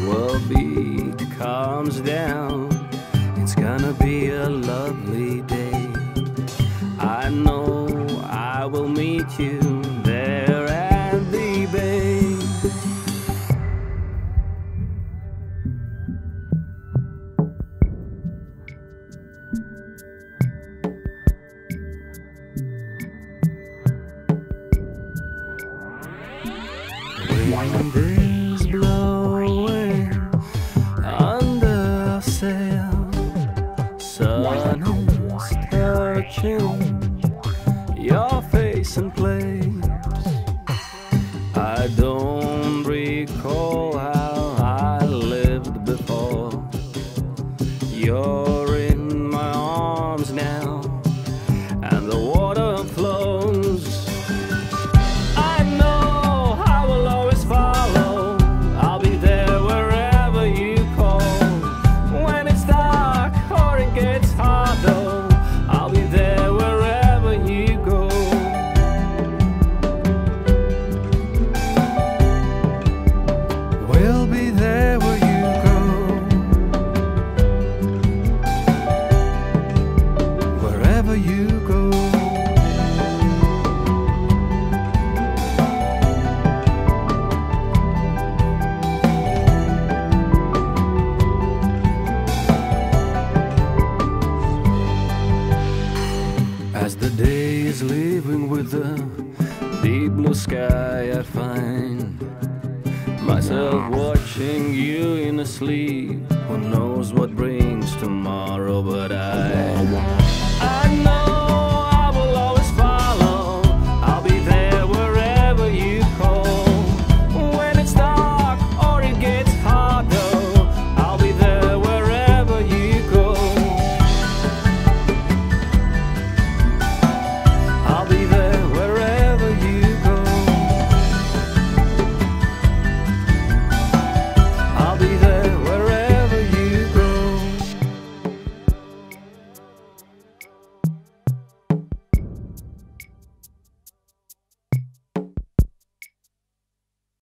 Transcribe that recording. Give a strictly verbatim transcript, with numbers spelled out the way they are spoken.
world beat comes down, it's gonna be a lovely day. I know I will meet you there at the bay. Wind is blowing under sail, sun is touching your face and place. I don't recall how I lived before. You're in my arms now, and the water flows. I know I will always follow. I'll be there wherever you call. When it's dark or it gets hard though, I'll be there wherever you go. We'll be there where you go, wherever you go. As the day is leaving with the deep blue sky, I find myself watching you in a sleep. Who knows what brings tomorrow, but I